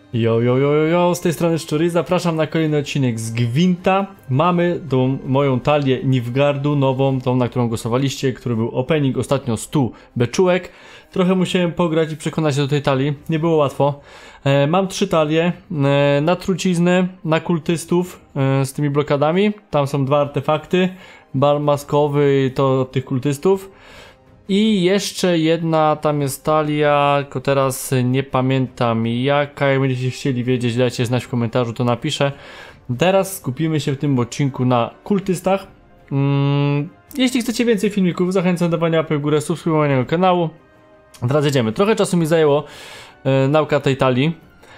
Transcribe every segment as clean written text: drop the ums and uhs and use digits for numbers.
Jo, z tej strony Szczury, zapraszam na kolejny odcinek z Gwinta. Mamy tą moją talię Nilfgaardu, nową, tą na którą głosowaliście, który był opening ostatnio 100 beczułek. Trochę musiałem pograć i przekonać się do tej talii, nie było łatwo. Mam 3 talie, na truciznę, na kultystów z tymi blokadami, tam są 2 artefakty, bal maskowy to od tych kultystów. I jeszcze jedna tam jest talia, tylko teraz nie pamiętam jaka, jak będziecie chcieli wiedzieć, dajcie znać w komentarzu, to napiszę. Teraz skupimy się w tym odcinku na kultystach. Jeśli chcecie więcej filmików, zachęcam do dawania łapy w górę, subskrybowania kanału. Teraz jedziemy. Trochę czasu mi zajęło nauka tej talii.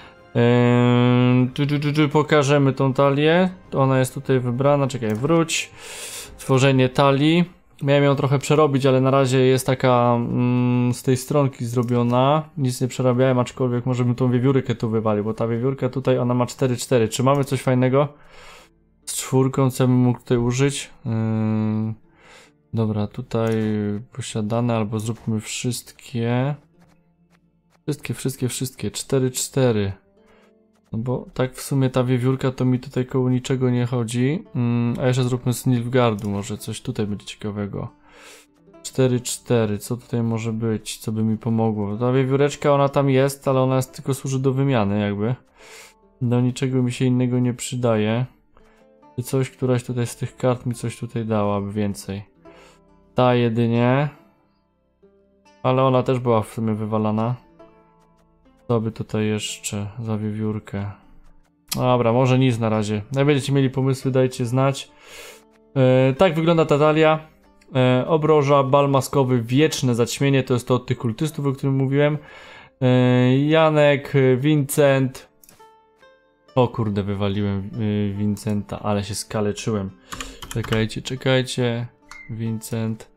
Pokażemy tą talię. Ona jest tutaj wybrana, czekaj, wróć. Tworzenie talii. Miałem ją trochę przerobić, ale na razie jest taka z tej stronki zrobiona. Nic nie przerabiałem, aczkolwiek może bym tą wiewiórkę tu wywalił, bo ta wiewiórka tutaj, ona ma 4-4. Czy mamy coś fajnego z 4, co bym mógł tutaj użyć? Dobra, tutaj posiadane, albo zróbmy wszystkie. Wszystkie. 4-4. No bo tak w sumie ta wiewiórka to mi tutaj koło niczego nie chodzi. A jeszcze zróbmy z Nilfgaardu, może coś tutaj będzie ciekawego. 4-4, co tutaj może być, co by mi pomogło? Ta wiewióreczka, ona tam jest, ale ona jest, tylko służy do wymiany jakby. Do niczego mi się innego nie przydaje. Czy coś, któraś tutaj z tych kart mi coś tutaj dałaby więcej. Ta jedynie. Ale ona też była w sumie wywalana. Co by tutaj jeszcze za wiewiórkę? Dobra, może nic na razie. Jak będziecie mieli pomysły, dajcie znać. Tak wygląda ta talia. Obroża, bal maskowy, wieczne zaćmienie. To jest to od tych kultystów, o którym mówiłem. Janek, Vincent. O kurde, wywaliłem Vincenta, ale się skaleczyłem. Czekajcie. Vincent.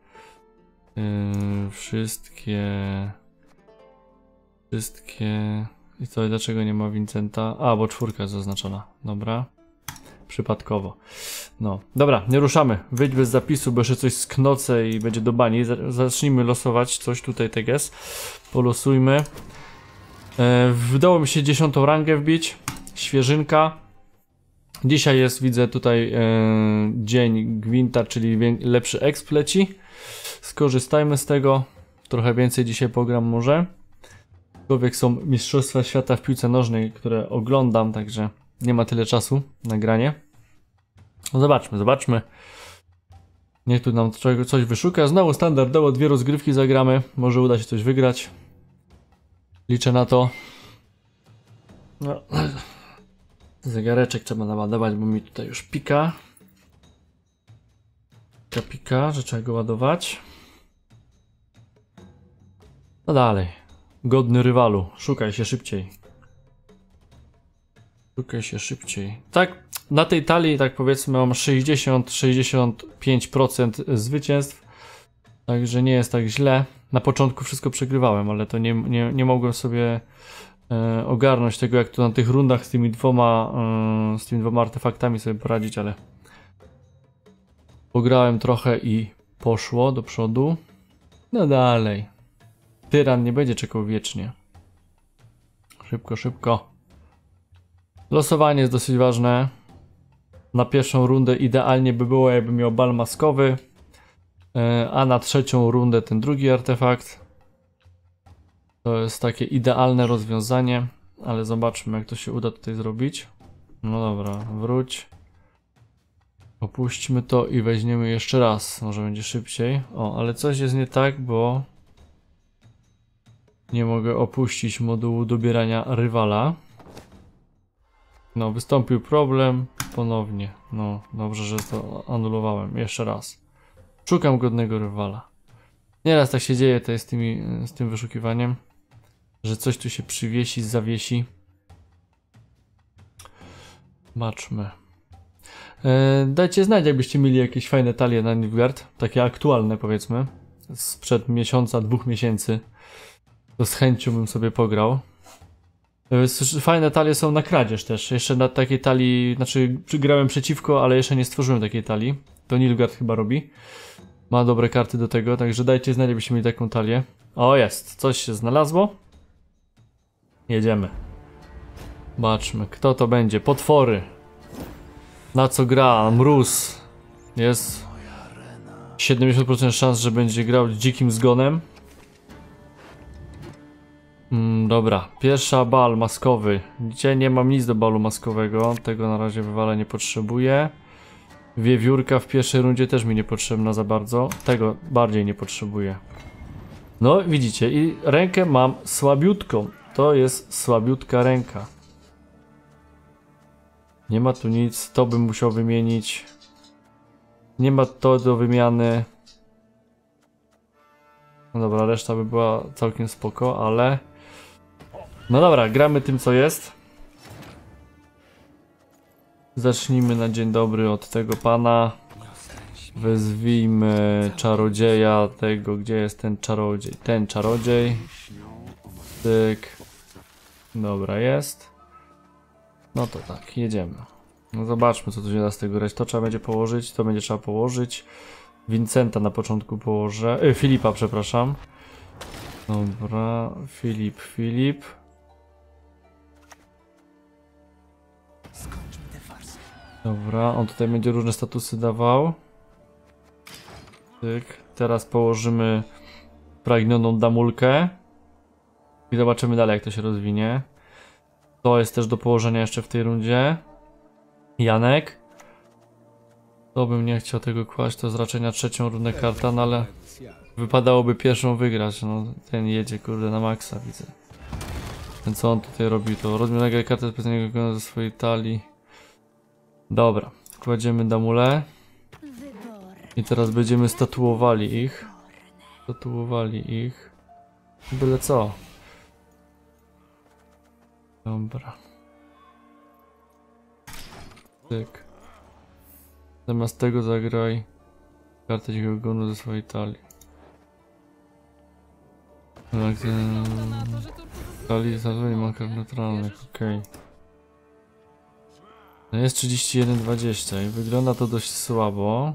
Wszystkie. I co, dlaczego nie ma Vincenta? A, bo 4 jest zaznaczona. Dobra. Przypadkowo. No. Dobra, nie ruszamy. Wyjdź bez zapisu, bo jeszcze coś sknocę i będzie do bani. Zacznijmy losować coś tutaj, teges. Polosujmy. Udało mi się 10. rangę wbić. Świeżynka. Dzisiaj jest, widzę tutaj dzień Gwinta, czyli lepszy exp leci. Skorzystajmy z tego. Trochę więcej dzisiaj pogram może. Aczkolwiek są mistrzostwa świata w piłce nożnej, które oglądam, także nie ma tyle czasu na granie. No zobaczmy. Niech tu nam coś wyszuka. Znowu standardowo 2 rozgrywki zagramy. Może uda się coś wygrać. Liczę na to. No. Zegareczek trzeba naładować, bo mi tutaj już pika. Pika, że trzeba go ładować. No dalej. Godny rywalu, szukaj się szybciej. Tak, na tej talii, tak powiedzmy, mam 60-65% zwycięstw. Także nie jest tak źle. Na początku wszystko przegrywałem, ale to nie mogłem sobie ogarnąć tego, jak to na tych rundach z tymi dwoma artefaktami sobie poradzić, ale pograłem trochę i poszło do przodu. No dalej. Tyran nie będzie czekał wiecznie. Szybko. Losowanie jest dosyć ważne. Na pierwszą rundę idealnie by było, jakby miał bal maskowy, a na trzecią rundę ten drugi artefakt. To jest takie idealne rozwiązanie, ale zobaczmy, jak to się uda tutaj zrobić. No dobra, wróć. Opuśćmy to i weźmiemy jeszcze raz. Może będzie szybciej. O, ale coś jest nie tak, bo nie mogę opuścić modułu dobierania rywala. No, wystąpił problem. Ponownie. No, dobrze, że to anulowałem. Jeszcze raz. Szukam godnego rywala. Nieraz tak się dzieje to z tym wyszukiwaniem, że coś tu się przywiesi, zawiesi. Zobaczmy. Dajcie znać, jakbyście mieli jakieś fajne talie na Nilfgaard. Takie aktualne, powiedzmy. Sprzed miesiąca, 2 miesięcy. To z chęcią bym sobie pograł. Fajne talie są na kradzież też. Jeszcze na takiej talii, znaczy grałem przeciwko, ale jeszcze nie stworzyłem takiej talii. To Nilfgaard chyba robi. Ma dobre karty do tego, także dajcie znać, jakbyście mieli taką talię. O, jest. Coś się znalazło. Jedziemy. Zobaczmy, kto to będzie. Potwory. Na co gra? Mróz. Jest 70% szans, że będzie grał dzikim zgonem. Dobra, pierwsza bal maskowy. Dzisiaj nie mam nic do balu maskowego. Tego na razie wywale nie potrzebuję. Wiewiórka w pierwszej rundzie też mi niepotrzebna za bardzo. Tego bardziej nie potrzebuję. No widzicie, i rękę mam słabiutką. To jest słabiutka ręka. Nie ma tu nic, to bym musiał wymienić. Nie ma to do wymiany. No dobra, reszta by była całkiem spoko, ale... No dobra, gramy tym co jest. Zacznijmy na dzień dobry od tego pana. Wezwijmy czarodzieja tego, gdzie jest ten czarodziej. Ten czarodziej. Tyk. Dobra, jest. No to tak, jedziemy. No zobaczmy co tu się da z tego grać. To trzeba będzie położyć, to będzie trzeba położyć. Vincenta na początku położę. Filipa, przepraszam. Dobra, Filip. Dobra, on tutaj będzie różne statusy dawał. Tyk. Teraz położymy pragnioną damulkę. I zobaczymy dalej jak to się rozwinie. To jest też do położenia jeszcze w tej rundzie. Janek. To bym nie chciał tego kłaść, to jest raczej na trzecią rundę karta, no ale wypadałoby pierwszą wygrać, no ten jedzie kurde na maksa widzę. Ten co on tutaj robi, to rozmiarę kartę specjalnego ze swojej talii. Dobra, kładziemy damulę. I teraz będziemy statuowali ich. Byle co. Dobra. Tyk. Zamiast tego zagraj kartę dzikiego gonu ze swojej talii. Tak, talii nie ma kart neutralnych, okej. No jest 31-20 i wygląda to dość słabo.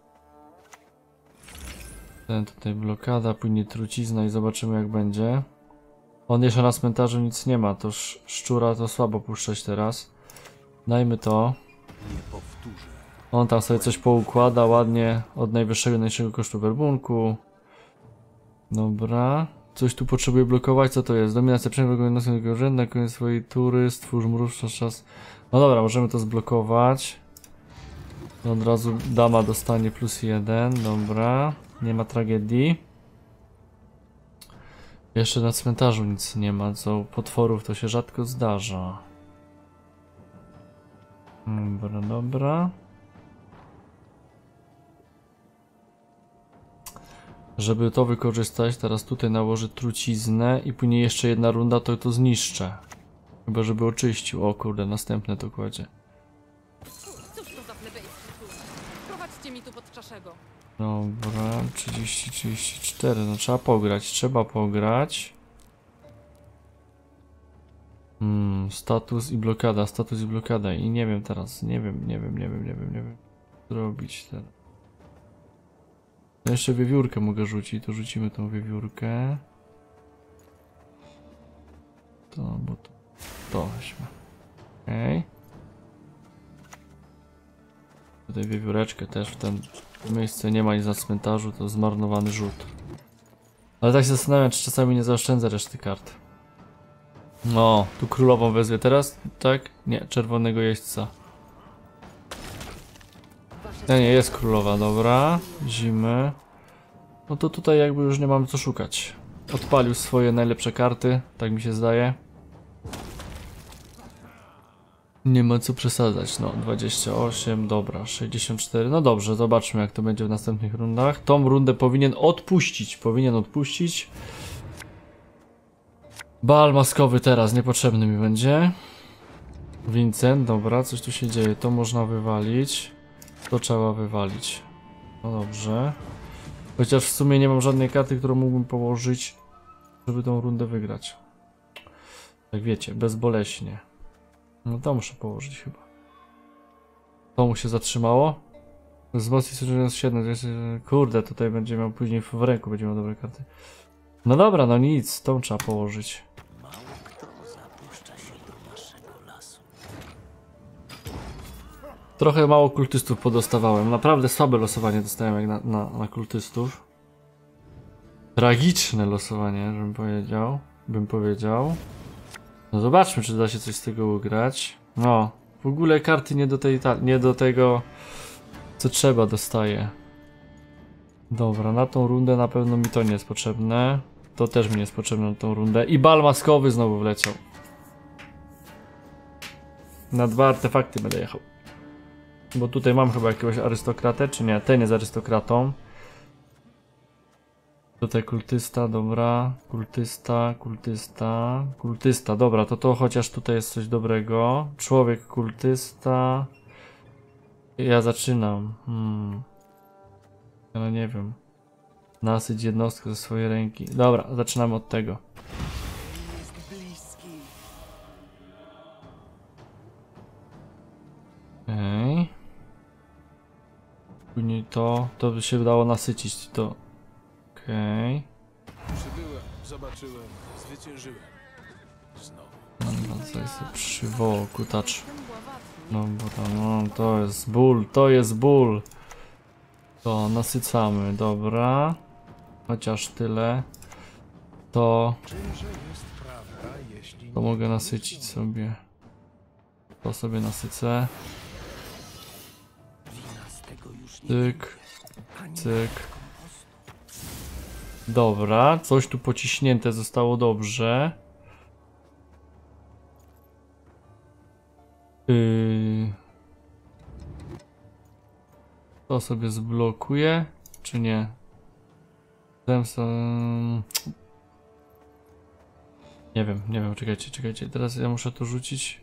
Ten tutaj blokada, później trucizna i zobaczymy jak będzie. On jeszcze na cmentarzu nic nie ma, to szczura to słabo puszczać teraz. Dajmy to. On tam sobie coś poukłada ładnie od najwyższego kosztu werbunku. Dobra. Coś tu potrzebuje blokować, co to jest? Dominacja przejmuje jednostkę urzędu na koniec swojej tury, stwórz mróz czas. No dobra, możemy to zblokować. Od razu dama dostanie +1, dobra. Nie ma tragedii. Jeszcze na cmentarzu nic nie ma, co potworów to się rzadko zdarza. Dobra. Żeby to wykorzystać, teraz tutaj nałożę truciznę i później jeszcze jedna runda, to zniszczę. Chyba żeby oczyścił. O kurde, następne to kładzie. Cóż to za plebejski tłum? Prowadźcie mi tu pod czaszego. Dobra, 34, no trzeba pograć. Status i blokada i nie wiem teraz, nie wiem co zrobić teraz. No jeszcze wiewiórkę mogę rzucić, to rzucimy tą wiewiórkę. To weźmy. Okej. Tutaj wiewióreczkę też w tym miejscu nie ma nic na cmentarzu, to zmarnowany rzut. Ale tak się zastanawiam, czy czasami nie zaoszczędzę reszty kart. No, tu królową wezwie teraz, tak? Nie, czerwonego jeźdźca. Nie, jest królowa, dobra. Zimy. No to tutaj jakby już nie mamy co szukać. Odpalił swoje najlepsze karty, tak mi się zdaje. Nie ma co przesadzać, no 28, dobra, 64, no dobrze, zobaczmy jak to będzie w następnych rundach. Tą rundę powinien odpuścić. Bal maskowy teraz, niepotrzebny mi będzie. Vincent, dobra, coś tu się dzieje, to można wywalić. To trzeba wywalić. No dobrze. Chociaż w sumie nie mam żadnej karty, którą mógłbym położyć, żeby tą rundę wygrać. Tak wiecie, bezboleśnie. No to muszę położyć chyba. To mu się zatrzymało. Wzmocnić 7. Kurde, tutaj będzie miał później w ręku, będzie miał dobre karty. No dobra, no nic, tą trzeba położyć. Trochę mało kultystów podostawałem. Naprawdę słabe losowanie dostałem jak na kultystów. Tragiczne losowanie, bym powiedział. No zobaczmy, czy da się coś z tego ugrać. No, w ogóle karty nie do tego, co trzeba dostaję. Dobra, na tą rundę na pewno mi to nie jest potrzebne. To też mi nie jest potrzebne na tą rundę. I bal maskowy znowu wleciał. Na 2 artefakty będę jechał. Bo tutaj mam chyba jakiegoś arystokratę, czy nie? Ten jest arystokratą. Tutaj kultysta, dobra. Kultysta, dobra, to chociaż tutaj jest coś dobrego. Człowiek kultysta. Ja zaczynam. Ale nie wiem. Nasyć jednostkę ze swojej ręki. Dobra, zaczynamy od tego. Okej. Później to by się udało nasycić to. Okej. Przybyłem, zobaczyłem, zwyciężyłem. Znowu. Dobra, coś sobie przywołał kutacz. Ten bławatny. No bo tam, no, to jest ból. To nasycamy, dobra. Chociaż tyle. To Czymże jest prawda, jeśli To mogę nasycić sobie. To sobie nasycę. wina z tego już nie Cyk, ani cyk. Dobra, coś tu pociśnięte zostało dobrze. To sobie zblokuję, czy nie? Zemsta... Nie wiem, czekajcie. Teraz ja muszę to rzucić.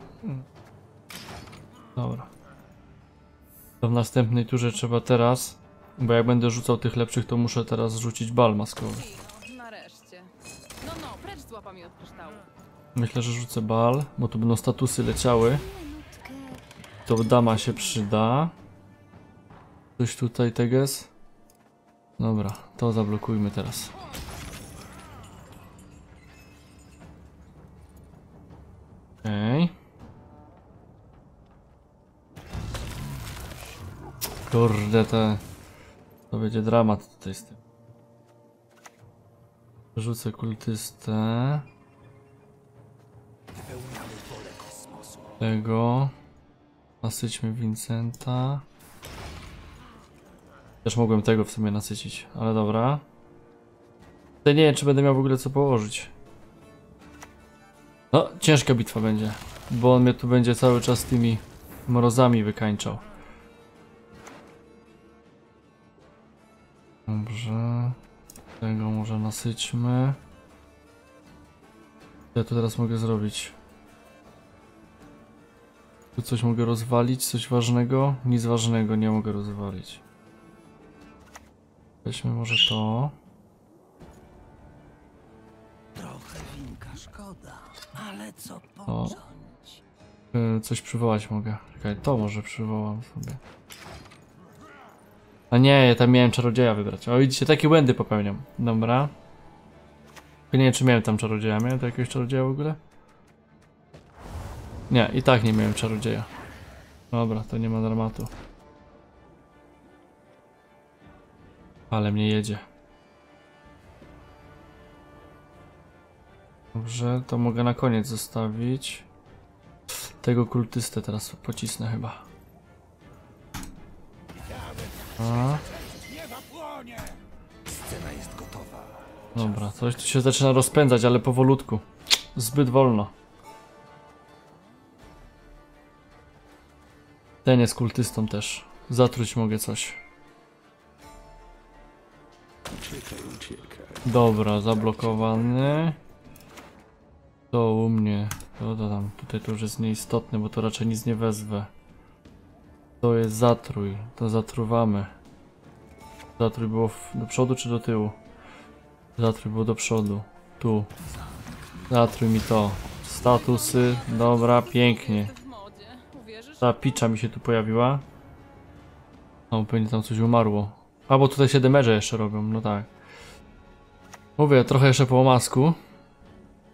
Dobra. To w następnej turze trzeba teraz, bo jak będę rzucał tych lepszych, to muszę teraz rzucić bal maskowy. No, nareszcie. No, precz z łapami od kryształu. Myślę, że rzucę bal, bo tu będą statusy leciały. To dama się przyda. Coś tutaj, teges. Dobra, to zablokujmy teraz. Okej. Kurde, to będzie dramat tutaj z tym. Rzucę kultystę. Tego. Nasyćmy Vincenta. Też mogłem tego w sumie nasycić, ale dobra. Tutaj nie wiem, czy będę miał w ogóle co położyć. No, ciężka bitwa będzie, bo on mnie tu będzie cały czas tymi mrozami wykańczał. Dobrze. Tego może nasyćmy. Co ja tu teraz mogę zrobić? Tu coś mogę rozwalić, coś ważnego? Nic ważnego nie mogę rozwalić. Weźmy może to. trochę winka szkoda, ale co O. począć? Coś przywołać mogę. Czekaj, to może przywołam sobie. A nie, ja tam miałem czarodzieja wybrać. O, widzicie, takie błędy popełniam. Dobra. Nie wiem, czy miałem tam czarodzieja. Miałem tam jakiegoś czarodzieja w ogóle? Nie, i tak nie miałem czarodzieja. Dobra, to nie ma dramatu. Ale mnie jedzie. Dobrze, to mogę na koniec zostawić. Tego kultystę teraz pocisnę chyba. A. Scena jest gotowa. Dobra, coś tu się zaczyna rozpędzać, ale powolutku. Zbyt wolno. Ten jest kultystą też. Zatruć mogę coś. Dobra, zablokowany. To u mnie. To tam. Tutaj to już jest nieistotne, bo to raczej nic nie wezwę. To jest zatrój. To zatruwamy. Zatrój było do przodu czy do tyłu? Zatrój było do przodu. Tu. Zatrój mi to. Statusy. Dobra, pięknie. W modzie. Uwierzysz? Ta picza mi się tu pojawiła. O, pewnie tam coś umarło. A, bo tutaj się demerze jeszcze robią, no tak. Mówię, trochę jeszcze po omasku.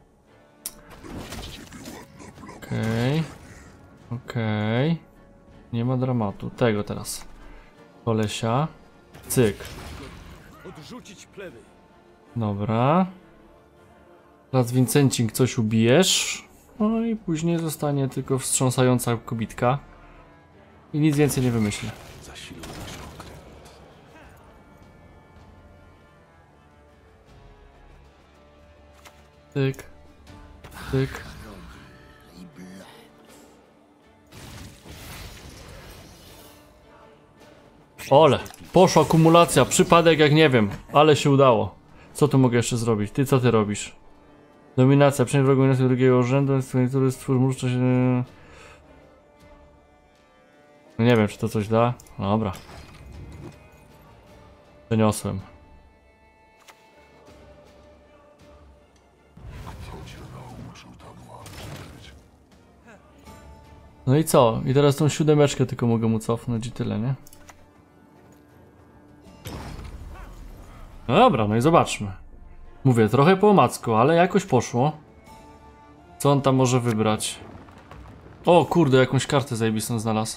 Okej. Okej. Nie ma dramatu. Tego teraz. Kolesia. Cyk. Odrzucić pleby. Dobra. Teraz Vincencik coś ubijesz. No i później zostanie tylko wstrząsająca kobitka. I nic więcej nie wymyślę. Zasilujesz okręt. Tyk. Tyk. Ole, poszła akumulacja, przypadek jak nie wiem, ale się udało. Co tu mogę jeszcze zrobić? Ty co ty robisz? Dominacja, przejęcie wrogu dominacji drugiego rzędu, który stwór muszczy się... No nie wiem, czy to coś da. Dobra. Przeniosłem. No i co? I teraz tą siódemeczkę tylko mogę mu cofnąć i tyle, nie? No dobra, no i zobaczmy. Mówię, trochę po omacku, ale jakoś poszło. Co on tam może wybrać? O kurde, jakąś kartę zajebistą znalazł.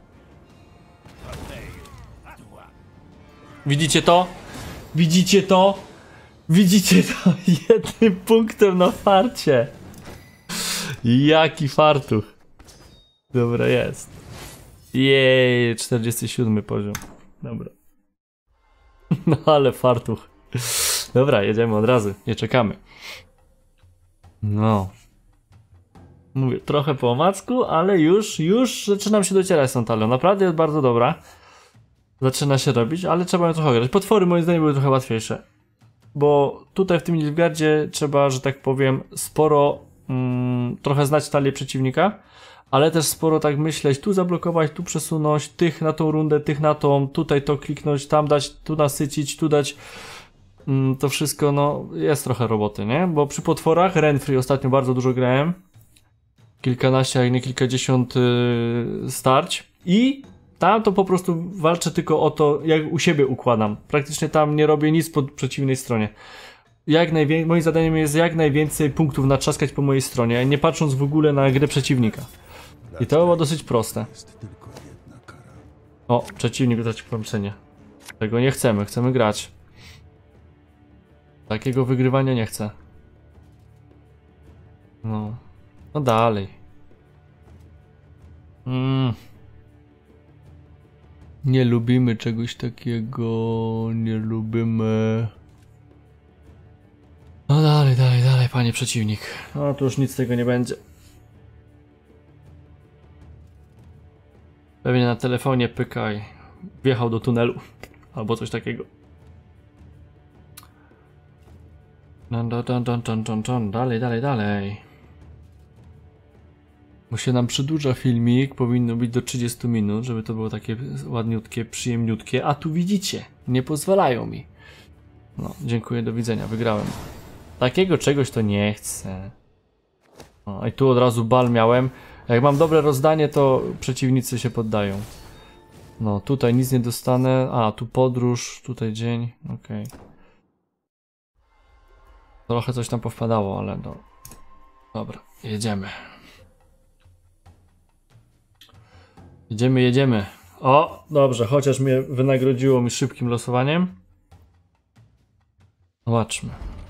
Widzicie to? Widzicie to? Widzicie to? Jednym punktem na farcie. Jaki fartuch. Dobra, jest. Jej, 47 poziom. Dobra. No ale fartuch. Dobra, jedziemy od razu, nie czekamy. No. Mówię, trochę po omacku, ale już zaczynam się docierać z tą talią. Naprawdę jest bardzo dobra. Zaczyna się robić, ale trzeba ją trochę grać. Potwory moim zdaniem były trochę łatwiejsze. Bo tutaj w tym Nilfgaardzie trzeba, że tak powiem, sporo trochę znać talię przeciwnika, ale też sporo tak myśleć, tu zablokować, tu przesunąć, tych na tą rundę, tych na tą, tutaj to kliknąć, tam dać, tu nasycić, tu dać. To wszystko, no, jest trochę roboty, nie? Bo przy potworach, Renfri ostatnio bardzo dużo grałem. Kilkanaście, jak nie kilkadziesiąt starć. I tam to po prostu walczę tylko o to, jak u siebie układam. Praktycznie tam nie robię nic po przeciwnej stronie. Moim zadaniem jest jak najwięcej punktów natrzaskać po mojej stronie, nie patrząc w ogóle na grę przeciwnika. I to było dosyć proste. Jest tylko jedna kara. O, przeciwnik dać połączenie. Tego nie chcemy, chcemy grać. Takiego wygrywania nie chcę. No. No dalej. Nie lubimy czegoś takiego. Nie lubimy. No dalej, panie przeciwnik. No to już nic z tego nie będzie. Pewnie na telefonie pykaj. Wjechał do tunelu. Albo coś takiego. Dalej. Bo się nam przedłuża filmik, powinno być do 30 minut, żeby to było takie ładniutkie, przyjemniutkie, a tu widzicie, nie pozwalają mi. No, dziękuję, do widzenia, wygrałem. Takiego czegoś to nie chcę. O, i tu od razu bal miałem. Jak mam dobre rozdanie, to przeciwnicy się poddają. No, tutaj nic nie dostanę. A, tu podróż, tutaj dzień, okej. Trochę coś tam powpadało, ale no. Dobra, jedziemy. Jedziemy. O, dobrze, chociaż mnie wynagrodziło mi szybkim losowaniem. Zobaczmy.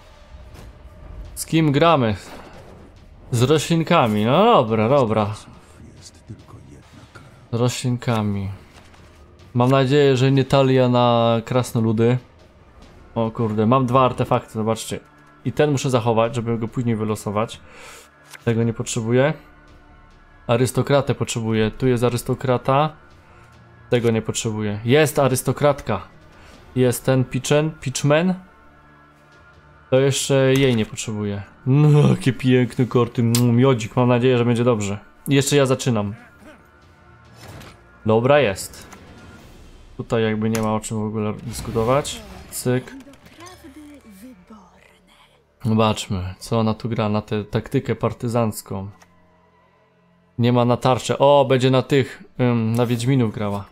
Z kim gramy? Z roślinkami, no dobra. Jest tylko jedna kara. Z roślinkami. Mam nadzieję, że nie talia na krasnoludy. O kurde, mam dwa artefakty, zobaczcie. I ten muszę zachować, żeby go później wylosować. Tego nie potrzebuję. Arystokratę potrzebuję. Tu jest arystokrata. Tego nie potrzebuję. Jest arystokratka. Jest ten Pitchman. To jeszcze jej nie potrzebuję. No, jakie piękne korty. Miodzik, mam nadzieję, że będzie dobrze. I jeszcze ja zaczynam. Dobra, jest. Tutaj jakby nie ma o czym w ogóle dyskutować. Cyk. Zobaczmy, co ona tu gra, na tę taktykę partyzancką. Nie ma na tarczę. O, będzie na tych, na Wiedźminów grała.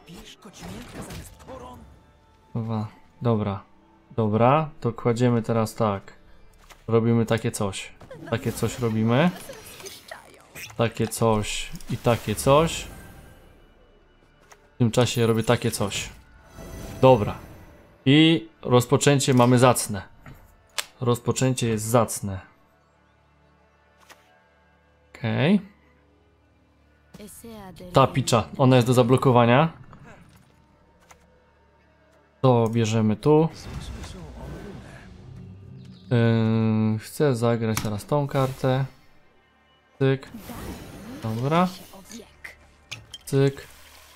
Dobra, to kładziemy teraz tak. Robimy takie coś. Takie coś robimy. Takie coś i takie coś. W tym czasie robię takie coś. Dobra. I rozpoczęcie mamy zacne. Rozpoczęcie jest zacne. Okej. Ta picza, ona jest do zablokowania. To bierzemy tu. Chcę zagrać teraz tą kartę. Cyk. Dobra. Cyk.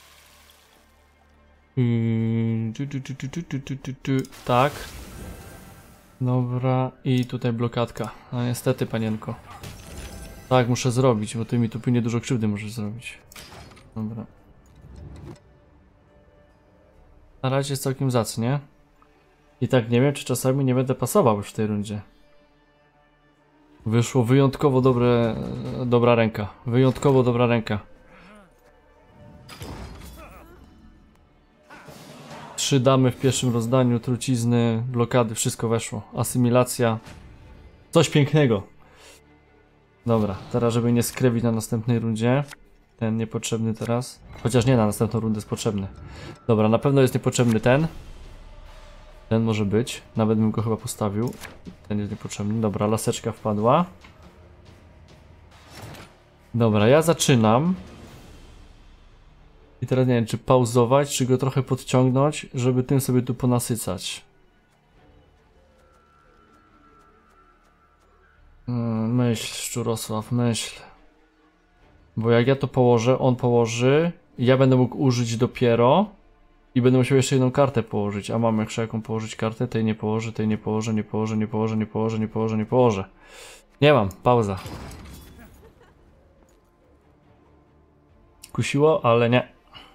Tak. Dobra. I tutaj blokadka. No niestety, panienko. Tak, muszę zrobić, bo ty mi tu płynie dużo krzywdy możesz zrobić. Dobra. Na razie jest całkiem zacnie. I tak nie wiem, czy czasami nie będę pasował już w tej rundzie. Wyszło wyjątkowo dobra ręka. Wyjątkowo dobra ręka. 3 damy w pierwszym rozdaniu, trucizny, blokady, wszystko weszło. Asymilacja. Coś pięknego. Dobra, teraz żeby nie skrewić na następnej rundzie. Ten niepotrzebny teraz. Chociaż nie, na następną rundę jest potrzebny. Dobra, na pewno jest niepotrzebny ten. Ten może być. Nawet bym go chyba postawił. Ten jest niepotrzebny. Dobra, laseczka wpadła. Dobra, ja zaczynam. I teraz nie wiem, czy pauzować, czy go trochę podciągnąć, żeby tym sobie tu ponasycać. Myśl, Szczurosław, myśl. Bo jak ja to położę, on położy, ja będę mógł użyć dopiero i będę musiał jeszcze jedną kartę położyć. A mam jeszcze jaką położyć kartę? Tej nie położę, tej nie położę, nie położę, nie położę, nie położę, nie położę, nie położę. Nie mam, pauza. Kusiło, ale nie.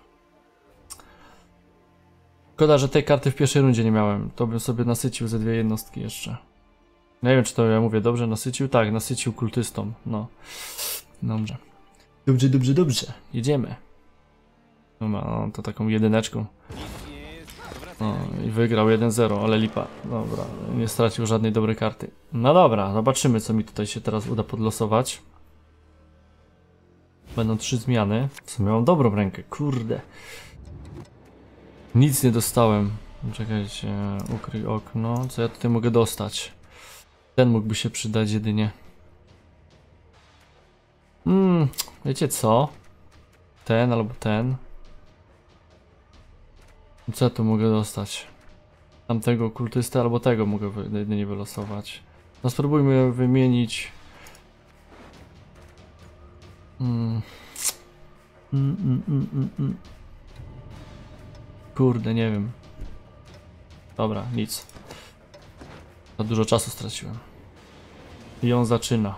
Szkoda, że tej karty w pierwszej rundzie nie miałem. To bym sobie nasycił ze 2 jednostki jeszcze. Nie wiem, czy to ja mówię dobrze, nasycił? Tak, nasycił kultystom, no. Dobrze. Dobrze, dobrze, dobrze. Jedziemy. No, to taką jedyneczką. No, i wygrał 1-0, ale lipa. Dobra, nie stracił żadnej dobrej karty. No dobra, zobaczymy, co mi tutaj się teraz uda podlosować. Będą 3 zmiany. W sumie mam dobrą rękę, kurde. Nic nie dostałem. Czekajcie, ukryj okno. Co ja tutaj mogę dostać? Ten mógłby się przydać jedynie. Wiecie co? Ten albo ten. Co ja tu mogę dostać? Tamtego kultysty albo tego mogę jedynie wylosować. No spróbujmy wymienić. Kurde, nie wiem. Dobra, nic. Za dużo czasu straciłem. I on zaczyna.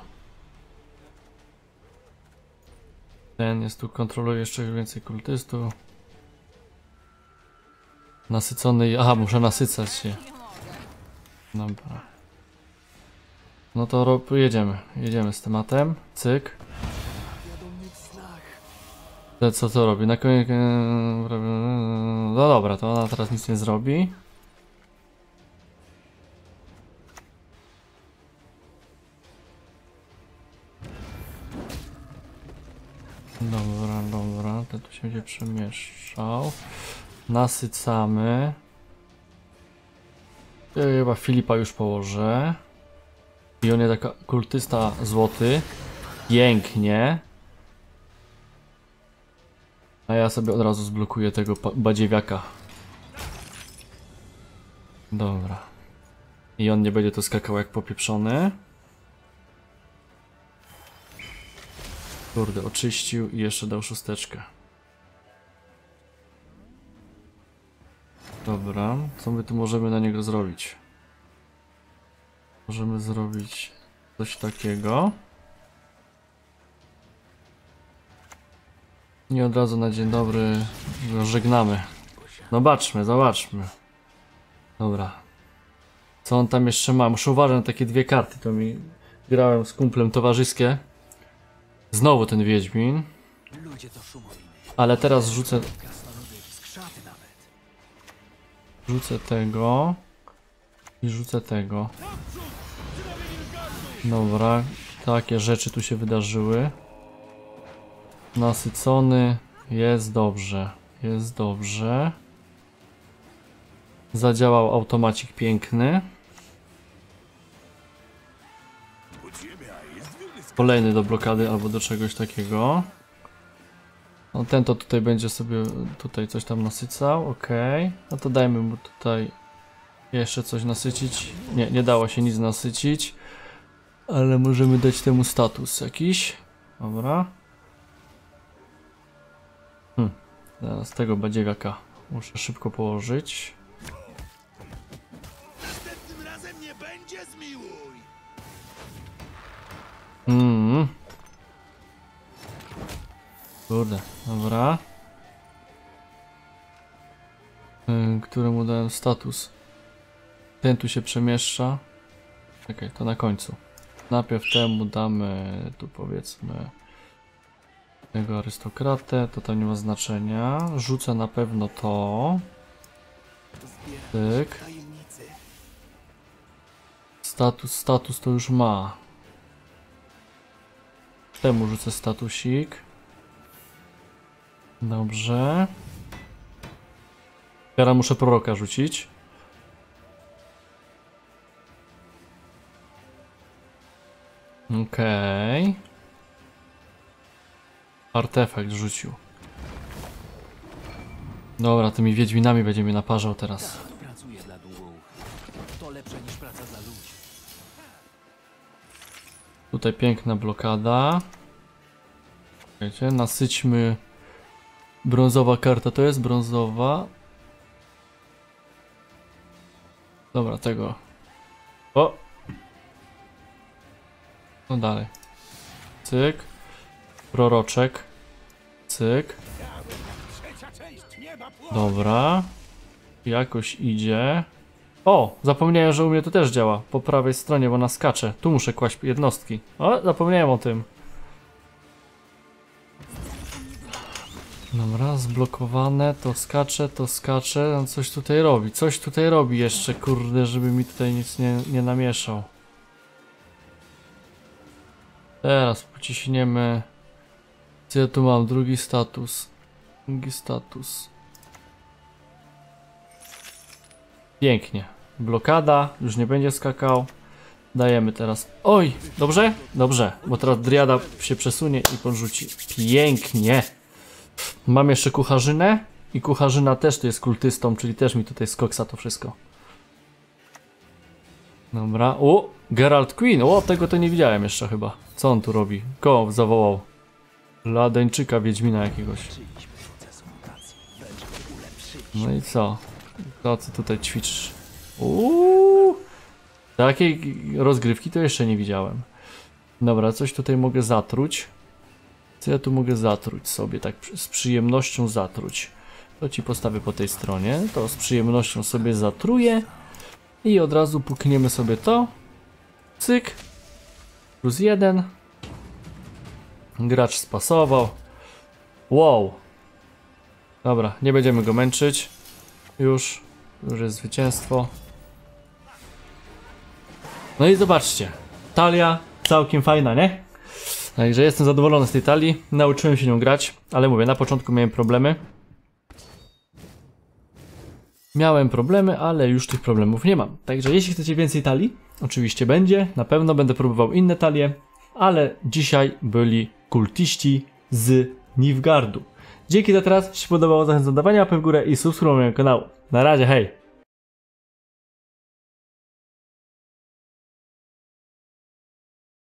Ten jest tu, kontroluje jeszcze więcej kultystów. Nasycony. Aha, muszę nasycać się. Dobra. No to jedziemy. Jedziemy z tematem. Cyk. Co to robi? Na koniec. No dobra, to ona teraz nic nie zrobi. Dobra, dobra, ten tu się będzie przemieszczał. Nasycamy. Ja chyba Filipa już położę. I on jest taka kultysta złoty. Pięknie. A ja sobie od razu zblokuję tego badziewiaka. Dobra. I on nie będzie tu skakał jak popieprzony. Kurde, oczyścił i jeszcze dał 6. Dobra, co my tu możemy na niego zrobić? Możemy zrobić coś takiego. I od razu na dzień dobry go żegnamy. Zobaczmy, zobaczmy. Dobra. Co on tam jeszcze ma? Muszę uważać na takie 2 karty. To mi grałem z kumplem towarzyskie. Znowu ten Wiedźmin. Ale teraz rzucę. Rzucę tego. I rzucę tego. Dobra. Takie rzeczy tu się wydarzyły. Nasycony. Jest dobrze. jest dobrze. Zadziałał automacik piękny. Kolejny do blokady albo do czegoś takiego. No ten to tutaj będzie sobie tutaj coś tam nasycał, okej. No to dajmy mu tutaj jeszcze coś nasycić. Nie, nie dało się nic nasycić. Ale możemy dać temu status jakiś. Dobra. Zaraz tego badziewiaka muszę szybko położyć. Następnym razem nie będzie zmiłuj! Kurde, dobra. Któremu dałem status. Ten tu się przemieszcza. Czekaj, to na końcu. Najpierw temu damy tu powiedzmy tego arystokratę, to tam nie ma znaczenia. Rzucę na pewno to. Tyk. Status to już ma. Temu rzucę statusik. Dobrze. Teraz muszę proroka rzucić. Okej. Artefakt rzucił. Dobra, tymi wiedźminami będzie mnie naparzał teraz. Pracuję dla długołów. To lepsze niż praca dla ludzi. Tutaj piękna blokada. Wiecie, nasyćmy. Brązowa karta to jest brązowa. Dobra, tego. O! No dalej. Cyk. Proroczek. Cyk. Dobra. Jakoś idzie. O! Zapomniałem, że u mnie to też działa. Po prawej stronie, bo ona skacze. Tu muszę kłaść jednostki. O! Zapomniałem o tym. Dobra, zblokowane. To skacze, to skacze. On coś tutaj robi. Coś tutaj robi jeszcze, kurde, żeby mi tutaj nic nie namieszał. Teraz pociśniemy. Co ja tu mam? Drugi status. Drugi status. Pięknie. Blokada. Już nie będzie skakał. Dajemy teraz. Oj! Dobrze? Dobrze. Bo teraz Driada się przesunie i podrzuci. Pięknie. Mam jeszcze kucharzynę. I kucharzyna też tu jest kultystą, czyli też mi tutaj skoksa to wszystko. Dobra. O! Geralt Queen. O! Tego to nie widziałem jeszcze chyba. Co on tu robi? Koło zawołał. Ladeńczyka Wiedźmina jakiegoś. No i co? To co tutaj ćwiczysz? Takiej rozgrywki to jeszcze nie widziałem. Dobra, coś tutaj mogę zatruć. Co ja tu mogę zatruć sobie? Tak z przyjemnością zatruć. To ci postawię po tej stronie. To z przyjemnością sobie zatruję. I od razu pukniemy sobie to. Cyk. +1. Gracz spasował. Wow. Dobra, nie będziemy go męczyć. Już jest zwycięstwo. No i zobaczcie. Talia całkiem fajna, nie? Także jestem zadowolony z tej talii. Nauczyłem się nią grać, ale mówię, na początku miałem problemy. Ale już tych problemów nie mam. Także jeśli chcecie więcej talii, oczywiście będzie. Na pewno będę próbował inne talie, ale dzisiaj byli kultyści z Nilfgaardu. Dzięki za teraz, jeśli się podobało, zachęcam do dawania łapy w górę i subskrybowania kanału. Na razie, hej!